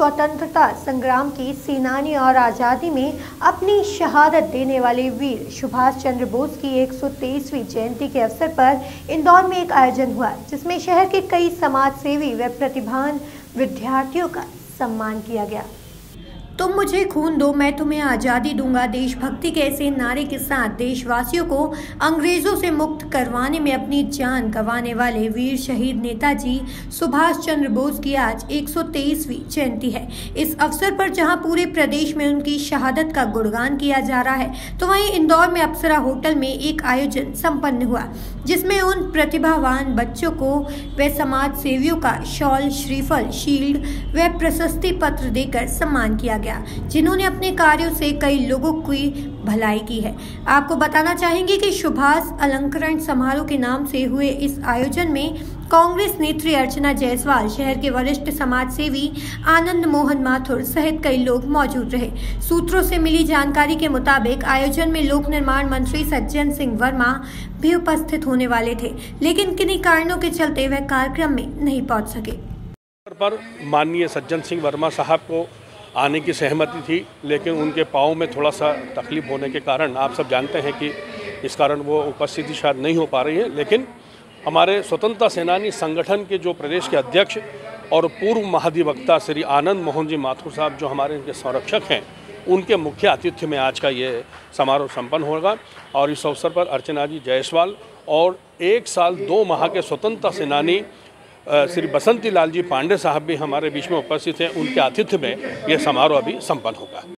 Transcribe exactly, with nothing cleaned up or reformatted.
स्वतंत्रता संग्राम के सेनानी और आज़ादी में अपनी शहादत देने वाले वीर सुभाष चंद्र बोस की एक सौ तेईसवीं जयंती के अवसर पर इंदौर में एक आयोजन हुआ, जिसमें शहर के कई समाज सेवी व प्रतिभावान विद्यार्थियों का सम्मान किया गया। तुम मुझे खून दो, मैं तुम्हें आज़ादी दूंगा। देशभक्ति के ऐसे नारे के साथ देशवासियों को अंग्रेजों से मुक्त करवाने में अपनी जान गंवाने वाले वीर शहीद नेताजी सुभाष चंद्र बोस की आज एक सौ तेईसवीं जयंती है। इस अवसर पर जहां पूरे प्रदेश में उनकी शहादत का गुणगान किया जा रहा है, तो वहीं इंदौर में अप्सरा होटल में एक आयोजन संपन्न हुआ, जिसमें उन प्रतिभावान बच्चों को व समाज सेवियों का शॉल, श्रीफल, शील्ड व प्रशस्ति पत्र देकर सम्मान किया गया, जिन्होंने अपने कार्यों से कई लोगों की भलाई की है। आपको बताना चाहेंगे कि सुभाष अलंकरण समारोह के नाम से हुए इस आयोजन में कांग्रेस नेत्री अर्चना जायसवाल, शहर के वरिष्ठ समाज सेवी आनंद मोहन माथुर सहित कई लोग मौजूद रहे। सूत्रों से मिली जानकारी के मुताबिक आयोजन में लोक निर्माण मंत्री सज्जन सिंह वर्मा भी उपस्थित होने वाले थे, लेकिन किन्हीं कारणों के चलते वह कार्यक्रम में नहीं पहुंच सके। पर माननीय सज्जन सिंह वर्मा साहब को आने की सहमति थी, लेकिन उनके पाँव में थोड़ा सा तकलीफ होने के कारण आप सब जानते हैं कि इस कारण वो उपस्थिति शायद नहीं हो पा रही है। लेकिन हमारे स्वतंत्रता सेनानी संगठन के जो प्रदेश के अध्यक्ष और पूर्व महाधिवक्ता श्री आनंद मोहन जी माथुर साहब, जो हमारे इनके संरक्षक हैं, उनके मुख्य आतिथ्य में आज का ये समारोह संपन्न होगा। और इस अवसर पर अर्चना जी जायसवाल और एक साल दो माह के स्वतंत्रता सेनानी श्री बसंती लाल जी पांडे साहब भी हमारे बीच में उपस्थित हैं। उनके आतिथ्य में यह समारोह अभी संपन्न होगा।